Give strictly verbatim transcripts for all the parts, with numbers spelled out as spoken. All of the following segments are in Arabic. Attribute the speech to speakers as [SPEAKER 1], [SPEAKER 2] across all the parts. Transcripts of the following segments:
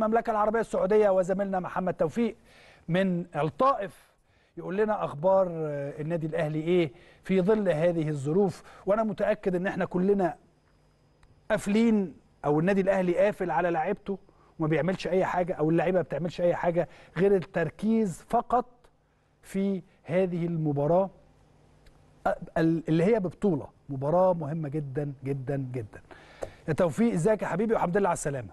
[SPEAKER 1] المملكه العربيه السعوديه، وزميلنا محمد توفيق من الطائف يقول لنا اخبار النادي الاهلي ايه في ظل هذه الظروف. وانا متاكد ان احنا كلنا قافلين، او النادي الاهلي قافل على لاعيبته وما بيعملش اي حاجه، او اللعيبه ما بتعملش اي حاجه غير التركيز فقط في هذه المباراه اللي هي ببطوله، مباراه مهمه جدا جدا جدا. يا توفيق ازيك يا حبيبي وحمد لله على السلامه.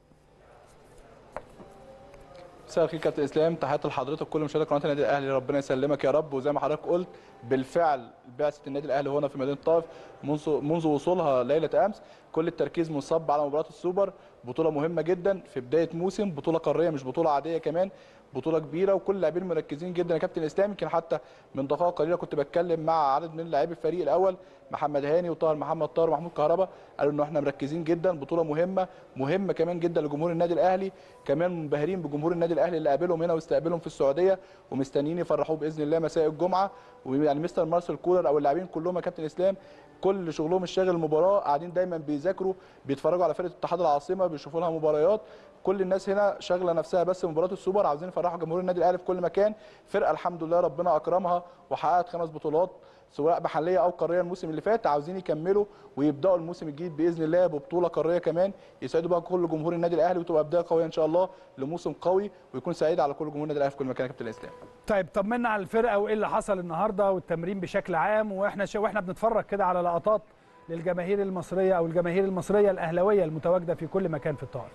[SPEAKER 2] مساء الخير كابتن اسلام، تحياتي لحضرتك كل مشاهدي قناه النادي الاهلي، ربنا يسلمك يا رب. وزي ما حضرتك قلت بالفعل بعثه النادي الاهلي هنا في مدينه الطائف منذ منذ وصولها ليله امس كل التركيز منصب على مباراه السوبر، بطوله مهمه جدا في بدايه موسم، بطوله قاريه مش بطوله عاديه، كمان بطوله كبيره، وكل اللاعبين مركزين جدا يا كابتن اسلام. يمكن حتى من دقائق قليله كنت بتكلم مع عدد من لاعبي الفريق الاول، محمد هاني وطاهر محمد طاهر ومحمود كهربا، قالوا ان احنا مركزين جدا، بطوله مهمه مهمه كمان جدا لجمهور النادي الاهلي، كمان منبهرين بجمهور النادي الاهلي اللي قابلهم هنا واستقبلهم في السعوديه، ومستنيين يفرحوه باذن الله مساء الجمعه. ويعني مستر مارسيل كولر او اللاعبين كلهم يا كابتن اسلام كل شغلهم الشاغل المباراه، قاعدين دايما بيذاكروا، بيتفرجوا على فرقه اتحاد العاصمه، بيشوفوا لها مباريات، كل الناس هنا شاغله نفسها بس مباراه السوبر، عاوزين يفرحوا جمهور النادي الاهلي في كل مكان. فرقه الحمد لله ربنا اكرمها وحققت خمس بطولات سواء محليه او قاريه الموسم اللي فات، عاوزين يكملوا ويبداوا الموسم الجديد باذن الله ببطوله قاريه كمان، يسعدوا بقى كل جمهور النادي الاهلي، وتبقى بدايه قويه ان شاء الله لموسم قوي، ويكون سعيد على كل جمهور النادي الاهلي في كل مكان يا كابتن اسلام.
[SPEAKER 1] طيب طمنا على الفرقه وايه اللي حصل النهارده والتمرين بشكل عام، واحنا ش... واحنا بنتفرج كده على لقطات للجماهير المصريه او الجماهير المصريه الاهلاويه المتواجده في كل مكان في الطائف.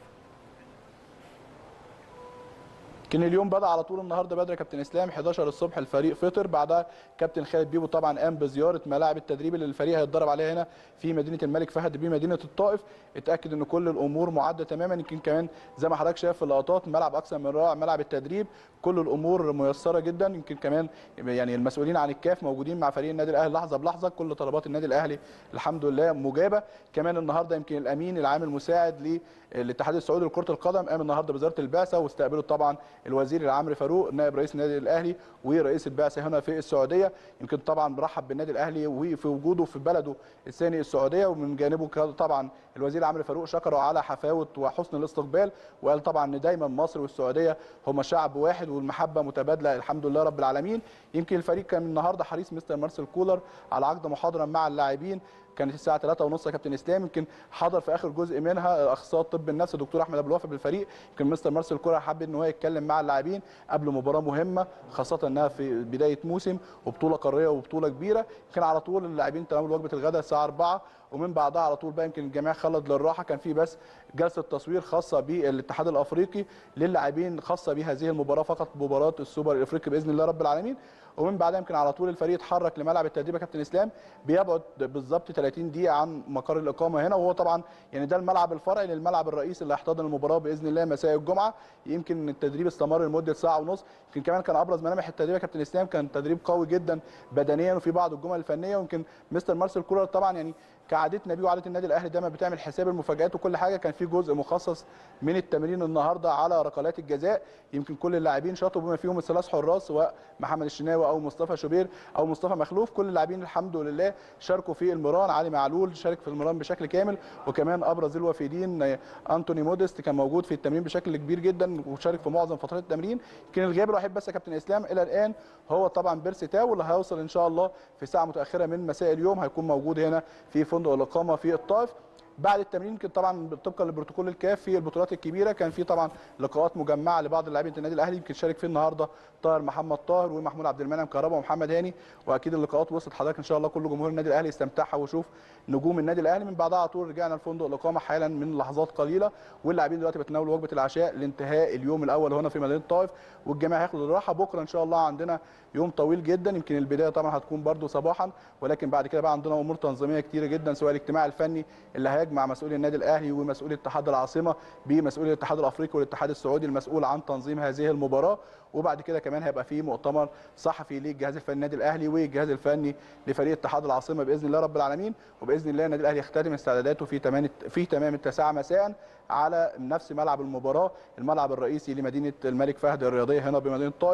[SPEAKER 2] كان اليوم بدا على طول النهارده بدري يا كابتن اسلام، حداشر الصبح الفريق فطر، بعدها كابتن خالد بيبو طبعا قام بزياره ملاعب التدريب اللي الفريق هيتدرب عليها هنا في مدينه الملك فهد بمدينه الطائف، اتاكد ان كل الامور معده تماما. يمكن كمان زي ما حضرتك شايف في اللقطات ملعب اكثر من رائع، ملعب التدريب كل الامور ميسره جدا. يمكن كمان يعني المسؤولين عن الكاف موجودين مع فريق النادي الاهلي لحظه بلحظه، كل طلبات النادي الاهلي الحمد لله مجابه. كمان النهارده يمكن الامين العام المساعد للاتحاد السعودي لكره القدم قام النهارده بوزاره البعثه، واستقبله طبعا الوزير العام فاروق نائب رئيس النادي الاهلي ورئيس البعثه هنا في السعوديه. يمكن طبعا برحب بالنادي الاهلي وفي وجوده في بلده الثاني السعوديه، ومن جانبه طبعا الوزير عمرو فاروق شكره على حفاوه وحسن الاستقبال، وقال طبعا ان دايما مصر والسعوديه هما شعب واحد والمحبه متبادله الحمد لله رب العالمين. يمكن الفريق كان النهارده حريص مستر مارسيل كولر على عقد محاضره مع اللاعبين، كانت الساعه ثلاثة ونص يا كابتن اسلام، يمكن حضر في اخر جزء منها اخصائي الطب النفسي الدكتور احمد ابو الوفا بالفريق. يمكن مستر مارسيل كولر حب ان هو يتكلم مع اللاعبين قبل مباراه مهمه، خاصه انها في بدايه موسم وبطوله قاريه وبطوله كبيره. يمكن على طول اللاعبين تناولوا وجبه الغداء الساعه أربعة، ومن بعدها على طول بقى يمكن الجميع خلد للراحه، كان في بس جلسه تصوير خاصه بالاتحاد الافريقي للاعبين خاصه بهذه المباراه فقط، مباراه السوبر الافريقي باذن الله رب العالمين. ومن بعدها يمكن على طول الفريق اتحرك لملعب التدريب يا كابتن اسلام، بيبعد بالظبط ثلاثين دقيقه عن مقر الاقامه هنا، وهو طبعا يعني ده الملعب الفرعي للملعب الرئيسي اللي هيحتضن المباراه باذن الله مساء الجمعه. يمكن التدريب استمر لمده ساعه ونص، يمكن كمان كان ابرز ملامح التدريب يا كابتن اسلام كان تدريب قوي جدا بدنيا وفي بعض الجمل الفنيه. ويمكن مستر مارسيل كولر طبعا يعني كعادتنا بيه وعاده النادي الاهلي دايما بتعمل حساب المفاجات وكل حاجه، كان في جزء مخصص من التمرين النهارده على ركلات الجزاء. يمكن كل اللاعبين شاطوا بما فيهم الثلاث حراس سواء محمد الشناوي او مصطفى شوبير او مصطفى مخلوف، كل اللاعبين الحمد لله شاركوا في المران. علي معلول شارك في المران بشكل كامل، وكمان ابرز الوافدين انتوني موديست كان موجود في التمرين بشكل كبير جدا وشارك في معظم فترات التمرين. يمكن الغياب الوحيد بس يا كابتن اسلام الى الان هو طبعا بيرسي تاو، اللي هيوصل ان شاء الله في ساعه متاخره من مساء اليوم، هيكون موجود هنا في فندق الاقامه في الطائف. بعد التمرين يمكن طبعا طبقا لبروتوكول الكاف في البطولات الكبيره كان في طبعا لقاءات مجمعه لبعض اللاعبين النادي الاهلي، يمكن شارك فيه النهارده طاهر محمد طاهر ومحمود عبد المنعم كهربا ومحمد هاني، واكيد اللقاءات وصلت حضرتك ان شاء الله كل جمهور النادي الاهلي يستمتعها ويشوف نجوم النادي الاهلي. من بعدها على طول رجعنا لفندق الاقامه حالا من لحظات قليله، واللاعبين دلوقتي بيتناولوا وجبه العشاء لانتهاء اليوم الاول هنا في مدينه الطائف، والجميع هياخد الراحه. بكره ان شاء الله عندنا يوم طويل جدا، يمكن البدايه طبعا هتكون برده صباحا، ولكن بعد كده بقى عندنا امور تنظيميه كتيره جدا، سواء الاجتماع الفني اللي هيجمع مسؤولي النادي الاهلي ومسؤولي اتحاد العاصمه بمسؤولي الاتحاد الافريقي والاتحاد السعودي المسؤول عن تنظيم هذه المباراه، وبعد كده كمان هيبقى في مؤتمر صحفي للجهاز الفني النادي الاهلي والجهاز الفني لفريق اتحاد العاصمه باذن الله رب العالمين. وباذن الله النادي الاهلي يختتم استعداداته في تمام في تمام التاسعه مساء على نفس ملعب المباراه، الملعب الرئيسي لمدينه الملك فهد الرياضيه هنا بمدينه الطائف.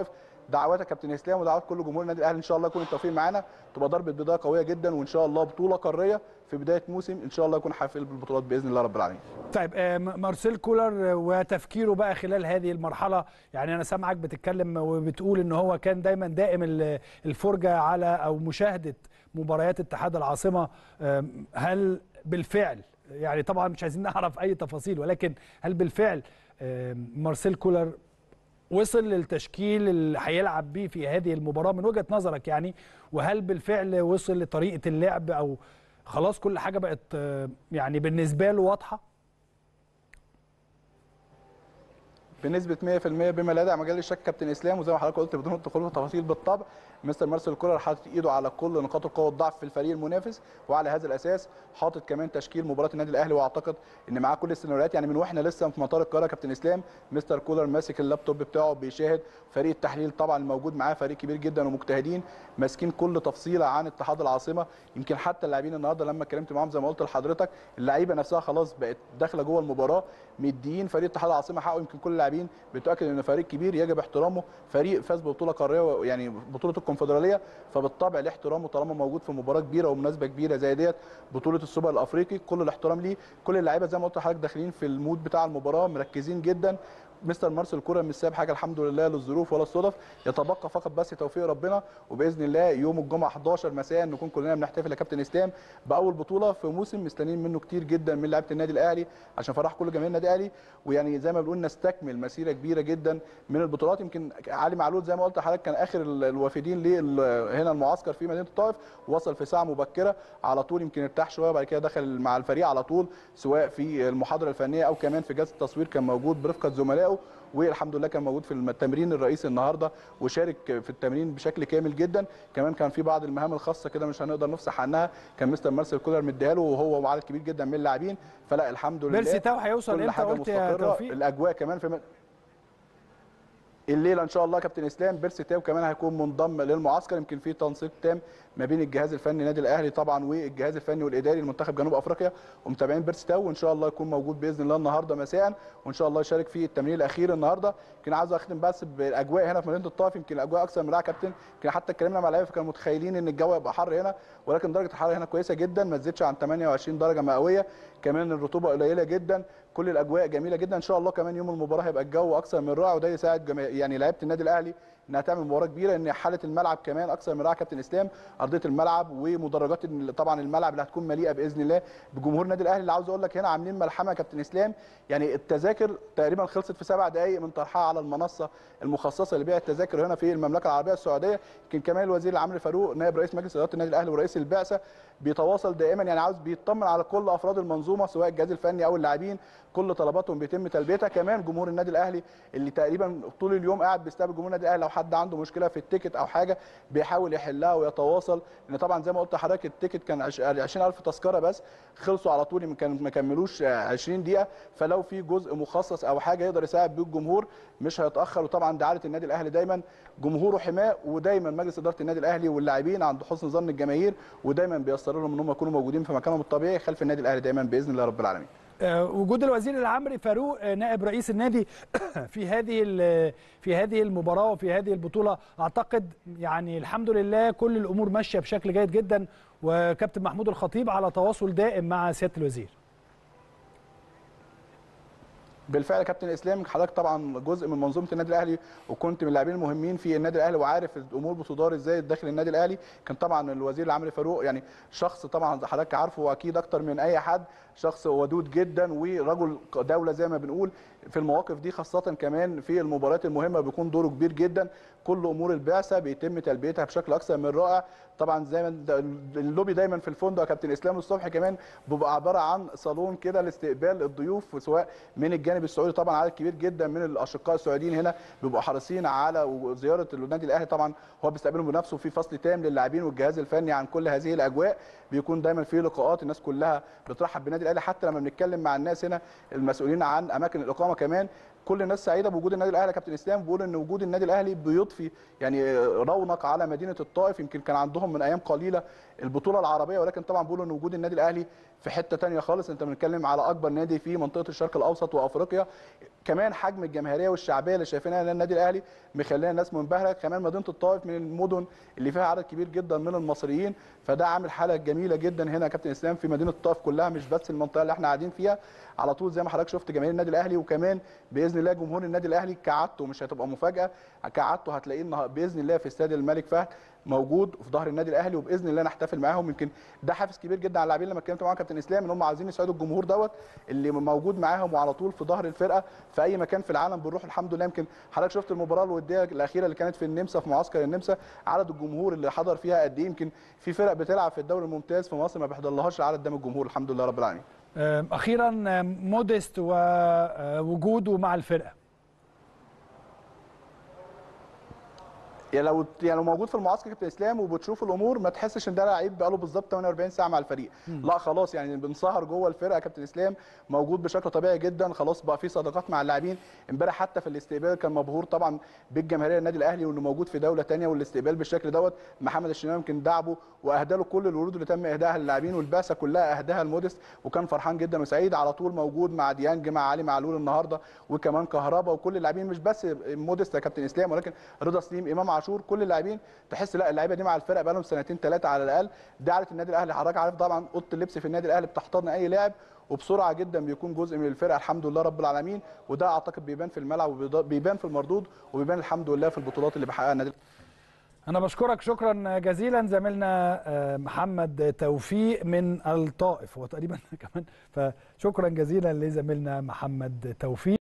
[SPEAKER 2] دعواتك كابتن اسلام ودعوات كل جمهور النادي الاهلي ان شاء الله يكون التوفيق معانا، تبقى ضربه بدايه قويه جدا، وان شاء الله بطوله قاريه في بدايه موسم ان شاء الله يكون حافل بالبطولات باذن الله رب العالمين.
[SPEAKER 1] طيب مارسيل كولر وتفكيره بقى خلال هذه المرحله، يعني انا سامعك بتتكلم وبتقول ان هو كان دايما دائم الفرجه على او مشاهده مباريات اتحاد العاصمه، هل بالفعل يعني طبعا مش عايزين نعرف اي تفاصيل، ولكن هل بالفعل مارسيل كولر وصل للتشكيل اللي هيلعب بيه في هذه المباراه من وجهه نظرك يعني، وهل بالفعل وصل لطريقه اللعب او خلاص كل حاجه بقت يعني بالنسبه له واضحه؟
[SPEAKER 2] بنسبه مية في المية بما لا يدع مجال للشك كابتن اسلام، وزي ما حضرتك قلت بدون الدخول في تفاصيل بالطبع، مستر مارسيل كولر حاطط ايده على كل نقاط القوه والضعف في الفريق المنافس، وعلى هذا الاساس حاطط كمان تشكيل مباراه النادي الاهلي، واعتقد ان معاه كل السيناريوهات. يعني من واحنا لسه في مطار القاهره كابتن اسلام، مستر كولر ماسك اللابتوب بتاعه بيشاهد فريق التحليل طبعا الموجود معاه، فريق كبير جدا ومجتهدين ماسكين كل تفصيله عن اتحاد العاصمه. يمكن حتى اللاعبين النهارده لما اتكلمت معاهم زي ما قلت لحضرتك، اللعيبه نفسها خلاص بقت داخله جوه المباراه مديين فريق اتحاد العاصمه حقه. يمكن كل اللاعبين بتاكد ان فريق كبير يجب احترامه، فريق فاز ببطوله قاريه يعني بطوله الكونفدراليه، فبالطبع له احترامه طالما موجود في مباراه كبيره ومناسبه كبيره زي ديت بطوله السوبر الافريقي، كل الاحترام ليه. كل اللعيبه زي ما قلت لحضرتك داخلين في المود بتاع المباراه مركزين جدا. مستر مارسيل كولر مش سايب حاجه الحمد لله للظروف ولا الصدف، يتبقى فقط بس توفيق ربنا، وباذن الله يوم الجمعه حداشر مساء نكون كلنا بنحتفل يا كابتن اسلام باول بطوله في موسم مستنيين منه كتير جدا من لعيبه النادي الاهلي عشان فرح كل جماهير النادي الاهلي، ويعني زي ما بنقول نستكمل مسيره كبيره جدا من البطولات. يمكن علي معلول زي ما قلت لحضرتك كان اخر الوافدين هنا المعسكر في مدينه الطائف، وصل في ساعه مبكره على طول، يمكن ارتاح شويه وبعد كده دخل مع الفريق على طول، سواء في المحاضره الفنيه او كمان في جلسه التصوير كان موجود برفقه زملائه، والحمد لله كان موجود في التمرين الرئيسي النهارده وشارك في التمرين بشكل كامل جدا. كمان كان في بعض المهام الخاصه كده مش هنقدر نفصح عنها كان مستر مارسيل كولر مديها له وهو وعدد كبير جدا من اللاعبين، فلا الحمد لله
[SPEAKER 1] بيرسي تاو هيوصل امتى قلت يا توفيق؟
[SPEAKER 2] الاجواء كمان في الليله ان شاء الله كابتن اسلام بيرسي تاو كمان هيكون منضم للمعسكر. يمكن في تنسيق تام ما بين الجهاز الفني النادي الاهلي طبعا والجهاز الفني والاداري لمنتخب جنوب افريقيا ومتابعين بيرسي تاو، وان شاء الله يكون موجود باذن الله النهارده مساء، وان شاء الله يشارك في التمرين الاخير النهارده. يمكن عاوز اختم بس بالاجواء هنا في مدينه الطائف، يمكن الاجواء اكثر من رائعه كابتن، يمكن حتى اتكلمنا مع اللعيبه فكانوا متخيلين ان الجو يبقى حر هنا، ولكن درجه الحراره هنا كويسه جدا ما تزيدش عن ثمانية وعشرين درجه مئويه، كمان الرطوبه قليله جدا، كل الاجواء جميله جدا. ان شاء الله كمان يوم المباراه هيبقى الجو اكثر من رائع، وده يساعد يعني لعيبه النادي الاهلي انها تعمل مباراه كبيره، ان حاله الملعب كمان اكثر من رائعه كابتن اسلام، ارضيه الملعب ومدرجات طبعا الملعب اللي هتكون مليئه باذن الله بجمهور النادي الاهلي. اللي عاوز اقول لك هنا عاملين ملحمه يا كابتن اسلام، يعني التذاكر تقريبا خلصت في سبع دقائق من طرحها على المنصه المخصصه لبيع التذاكر هنا في المملكه العربيه السعوديه. يمكن كمان الوزير العام فاروق نائب رئيس مجلس اداره النادي الاهلي ورئيس البعثه بيتواصل دائما، يعني عاوز بيطمن على كل افراد المنظومه سواء الجهاز الفني او اللاعبين، كل طلباتهم بيتم تلبيتها. كمان جمهور النادي الاهلي اللي تقريبا طول اليوم قاعد بيستقبل جمهور النادي الاهلي، لو حد عنده مشكله في التيكت او حاجه بيحاول يحلها ويتواصل، لان طبعا زي ما قلت لحضرتك التيكت كان عشرين ألف تذكره بس خلصوا على طول، ما كملوش عشرين دقيقه، فلو في جزء مخصص او حاجه يقدر يساعد بيه الجمهور مش هيتاخر. وطبعا ده عاده النادي الاهلي دايما جمهوره حماه، ودايما مجلس اداره النادي الاهلي واللاعبين عند حسن ظن الجماهير، ودايما بيصروا لهم ان هم يكونوا موجودين في مكانهم الطبيعي خلف النادي الاهلي دايما باذن الله رب العالمين.
[SPEAKER 1] وجود الوزير العام فاروق نائب رئيس النادي في هذه في هذه المباراه وفي هذه البطوله، اعتقد يعني الحمد لله كل الامور ماشيه بشكل جيد جدا، وكابتن محمود الخطيب على تواصل دائم مع سياده الوزير.
[SPEAKER 2] بالفعل يا كابتن اسلام، حضرتك طبعا جزء من منظومه النادي الاهلي وكنت من اللاعبين المهمين في النادي الاهلي وعارف الامور بتدار ازاي داخل النادي الاهلي. كان طبعا الوزير العام فاروق يعني شخص طبعا حضرتك عارفه واكيد اكتر من اي حد، شخص ودود جدا ورجل دوله زي ما بنقول في المواقف دي، خاصه كمان في المباريات المهمه بيكون دوره كبير جدا. كل امور البعثه بيتم تلبيتها بشكل اكثر من رائع. طبعا زي ما اللوبي دايما في الفندق يا كابتن اسلام الصبح كمان بيبقى عباره عن صالون كده لاستقبال الضيوف، سواء من الجانب السعودي طبعا عدد كبير جدا من الاشقاء السعوديين هنا بيبقوا حريصين على زياره النادي الاهلي، طبعا هو بيستقبلهم بنفسه في فصل تام للاعبين والجهاز الفني عن كل هذه الاجواء، بيكون دايما في لقاءات الناس كلها بترحب بالنادي الاهلي، حتى لما بنتكلم مع الناس هنا المسؤولين عن اماكن الاقامه كمان كل الناس سعيده بوجود النادي الاهلي. كابتن اسلام بيقول ان وجود النادي الاهلي بيضفي يعني رونق على مدينه الطائف. يمكن كان عندهم من ايام قليله البطوله العربيه، ولكن طبعا بيقولوا ان وجود النادي الاهلي في حته ثانيه خالص. انت بنتكلم على اكبر نادي في منطقه الشرق الاوسط وافريقيا، كمان حجم الجماهيريه والشعبيه اللي شايفينها النادي الاهلي مخليه الناس منبهره. كمان مدينه الطائف من المدن اللي فيها عدد كبير جدا من المصريين، فده عامل حاله جميله جدا هنا يا كابتن اسلام في مدينه الطائف كلها، مش بس المنطقه اللي احنا قاعدين فيها. على طول زي ما حضرتك شفت جماهير النادي الاهلي، وكمان باذن الله جمهور النادي الاهلي كعادته مش هتبقى مفاجاه، كعادته هتلاقيه باذن الله في استاد الملك فهد موجود في ظهر النادي الاهلي، وباذن الله نحتفل معاهم. يمكن ده حافز كبير جدا على اللاعبين لما اتكلمت معاهم كابتن اسلام ان هم عايزين يسعدوا الجمهور دوت اللي موجود معاهم وعلى طول في ظهر الفرقه في اي مكان في العالم بنروح الحمد لله. يمكن حضرتك شفت المباراه الوديه الاخيره اللي كانت في النمسا في معسكر النمسا، عدد الجمهور اللي حضر فيها قد ايه. يمكن في فرق بتلعب في الدوري الممتاز في مصر ما بيحضرلهاش العدد ده من الجمهور، الحمد لله رب العالمين.
[SPEAKER 1] اخيرا موديست ووجوده مع الفرقه،
[SPEAKER 2] يعني لو يعني لو موجود في المعسكر كابتن اسلام وبتشوف الامور ما تحسش ان ده لعيب بقاله بالظبط ثمانية وأربعين ساعه مع الفريق، م. لا خلاص يعني بنسهر جوه الفرقه كابتن اسلام، موجود بشكل طبيعي جدا، خلاص بقى في صداقات مع اللاعبين. امبارح حتى في الاستقبال كان مبهور طبعا بالجماهيريه النادي الاهلي وانه موجود في دوله ثانيه، والاستقبال بالشكل دوت. محمد الشناوي يمكن دعبه واهدى له كل الورود اللي تم اهدائها للاعبين، والبعثه كلها اهداها لموديست، وكان فرحان جدا وسعيد. على طول موجود مع ديانج مع علي معلول النهارده، وكمان كهربا وكل اللاعبين، مش بس موديست يا كابتن اسلام ولكن رضا سليم امام عاشور، كل اللاعبين تحس لا اللعيبه دي مع الفرقه بقى لهم سنتين ثلاثه على الاقل. ده عاده النادي الاهلي، حضرتك عارف طبعا اوضه اللبس في النادي الاهلي بتحتضن اي لاعب وبسرعه جدا بيكون جزء من الفرقه الحمد لله رب العالمين، وده اعتقد بيبان في الملعب وبيبان في المردود وبيبان الحمد لله في البطولات اللي بيحققها النادي.
[SPEAKER 1] انا بشكرك شكرا جزيلا زميلنا محمد توفيق من الطائف، هو تقريبا كمان، فشكرا جزيلا لزميلنا محمد توفيق.